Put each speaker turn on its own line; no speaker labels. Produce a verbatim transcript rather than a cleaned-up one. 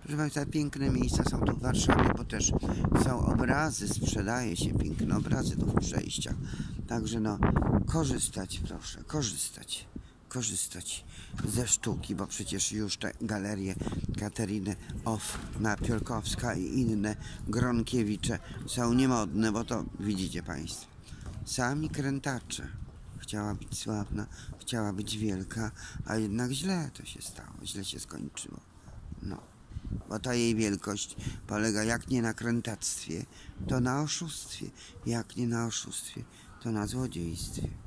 Proszę Państwa, piękne miejsca są tu w Warszawie, bo też są obrazy, sprzedaje się piękne obrazy tu w przejściach. Także no, korzystać proszę, korzystać, korzystać ze sztuki, bo przecież już te galerie Kateryny Off, Napiórkowska i inne, Gronkiewicze są niemodne, bo to widzicie Państwo, sami krętacze. Chciała być sławna, chciała być wielka, a jednak źle to się stało, źle się skończyło. No, bo ta jej wielkość polega jak nie na krętactwie, to na oszustwie, jak nie na oszustwie, to na złodziejstwie.